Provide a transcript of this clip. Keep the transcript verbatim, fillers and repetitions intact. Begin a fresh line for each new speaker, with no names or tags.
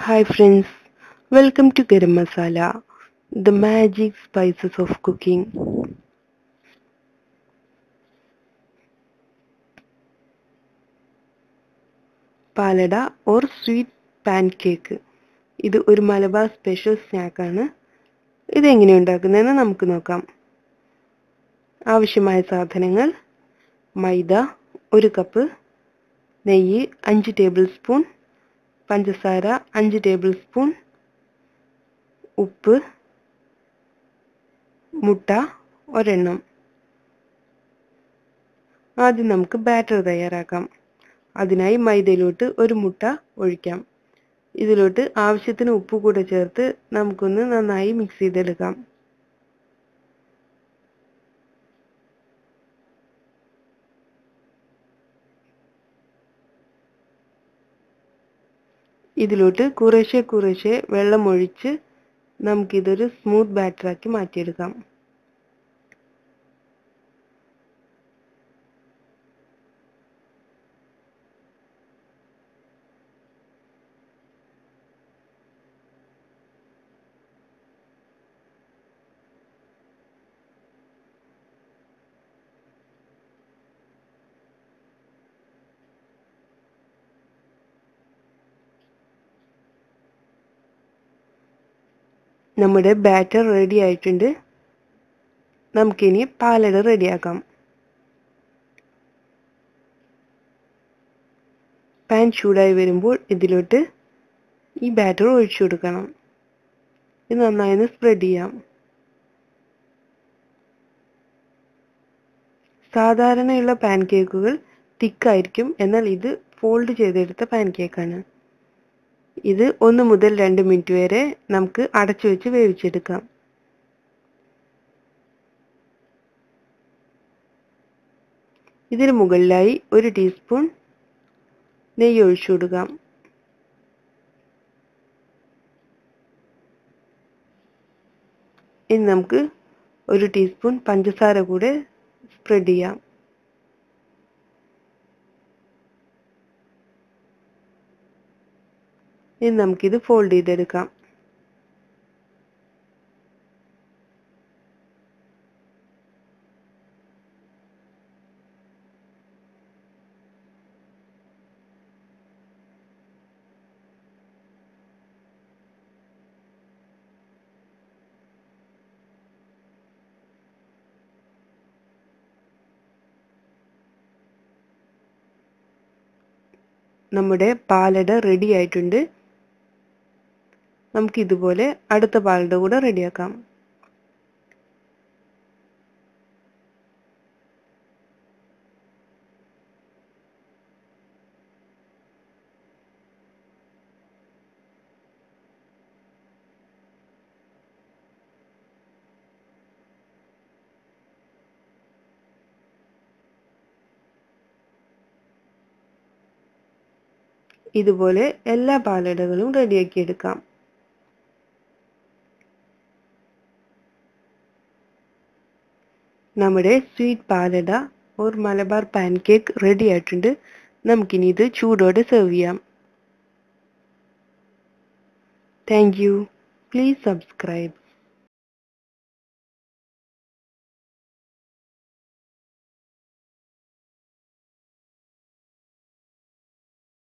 Hi friends, welcome to Garam Masala, the magic spices of cooking. Palada or sweet pancake. ഇത് ഒരു Malabar special സ്നാക്കാണ്. ഇതെങ്ങനെ ഉണ്ടാക്കുന്നതെന്ന് നമുക്ക് നോക്കാം. ആവശ്യമായ സാധനങ്ങൾ: മൈദ ഒരു കപ്പ്, നെയ്യ് അഞ്ച് ടേബിൾ സ്പൂൺ, പഞ്ചസാര അഞ്ച് ടേബിൾ സ്പൂൺ, ഉപ്പ്, മുട്ട ഒരെണ്ണം. ആദ്യം നമുക്ക് ബാറ്റർ തയ്യാറാക്കാം. അതിനായി മൈദയിലോട്ട് ഒരു മുട്ട ഒഴിക്കാം. ഇതിലോട്ട് ആവശ്യത്തിന് ഉപ്പ് കൂടെ ചേർത്ത് നമുക്കൊന്ന് നന്നായി മിക്സ് ചെയ്തെടുക്കാം. ഇതിലോട്ട് കുറേശ്ശെ കുറേശ്ശെ വെള്ളം ഒഴിച്ച് നമുക്കിതൊരു സ്മൂത്ത് ബാറ്ററാക്കി മാറ്റിയെടുക്കാം. നമ്മുടെ ബാറ്റർ റെഡി ആയിട്ടുണ്ട്. നമുക്കിനി പാലട റെഡിയാക്കാം. പാൻ ചൂടായി വരുമ്പോൾ ഇതിലോട്ട് ഈ ബാറ്റർ ഒഴിച്ചു കൊടുക്കണം. ഇത് നന്നായി ഒന്ന് സ്പ്രെഡ് ചെയ്യാം. സാധാരണയുള്ള പാൻകേക്കുകൾ തിക്കായിരിക്കും, എന്നാൽ ഇത് ഫോൾഡ് ചെയ്തെടുത്ത പാൻകേക്കാണ്. ഇത് ഒന്ന് മുതൽ രണ്ട് മിനിറ്റ് വരെ നമുക്ക് അടച്ചു വെച്ച് വേവിച്ചെടുക്കാം. ഇതിന് മുകളിലായി ഒരു ടീസ്പൂൺ നെയ്യ് ഒഴിച്ചു കൊടുക്കാം. ഇനി നമുക്ക് ഒരു ടീസ്പൂൺ പഞ്ചസാര കൂടെ സ്പ്രെഡ് ചെയ്യാം. ഇനി നമുക്കിത് ഫോൾഡ് ചെയ്തെടുക്കാം. നമ്മുടെ പാലട റെഡി ആയിട്ടുണ്ട്. നമുക്ക് ഇതുപോലെ അടുത്ത പാലട കൂടെ റെഡിയാക്കാം. ഇതുപോലെ എല്ലാ പാലടകളും റെഡിയാക്കി എടുക്കാം. നമ്മുടെ sweet palada or Malabar pancake ready ആയിട്ടുണ്ട്. നമുക്കിനി ഇത് ചൂടോടെ സെർവ് ചെയ്യാം. Thank you. Please subscribe.